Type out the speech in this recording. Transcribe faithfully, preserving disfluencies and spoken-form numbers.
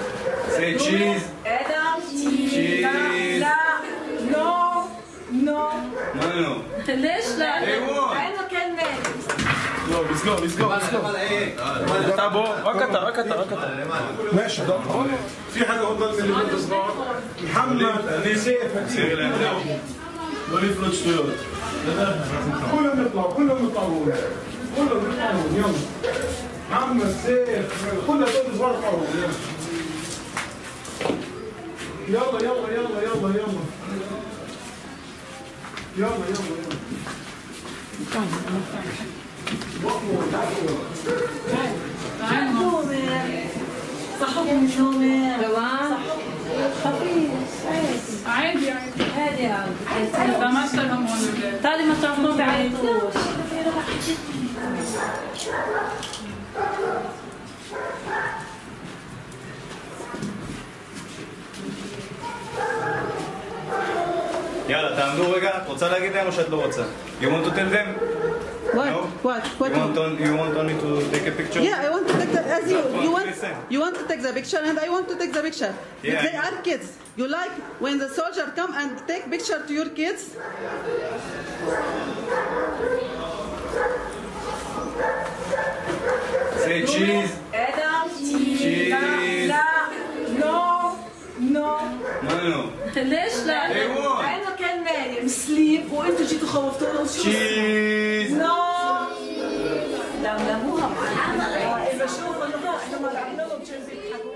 Say cheese. Adam. Cheese. لا. No. No. No, no. ليش لا؟ لأنه كان مالي. Let's go, let's go, let's go. تابو وقطع وقطع وقطع. ماشي ده في حاجه افضل من اللي انت صغار. محمد نسيف وليد فلوت شطيرات. كلهم يطلعوا كلهم يطلعوا كلهم يطلعوا يلا. محمد سيف كل دول صغار يطلعوا يلا يلا يلا يلا يلا يلا يلا يلا صحبوا من نومه. تمام. خفيف عادي عادي. هادي عادي. لا ما اشتغلهم هون. تالي ما تعرف ما بعيطوش. יאללה, תעמדו רגע, את רוצה להגיד להם או שאת לא רוצה? You want to tell them? What? No? What? What? You want, on, you want only to take a picture? Yeah, I want to take the as you That's what you want they say. you want to take the picture and I want to take the picture. Yeah. They are kids. You like when the soldier come and take picture to your kids? Say cheese. Adam. Cheese. لا. No. No. No, no. ليش لا؟ لأنه كان نايم سليب وأنتوا جيتوا خوفتوه. Cheese. نو. لملموها معنا. إذا شوفوا إنه إحنا ما لعبنا لهم بيضحكوا.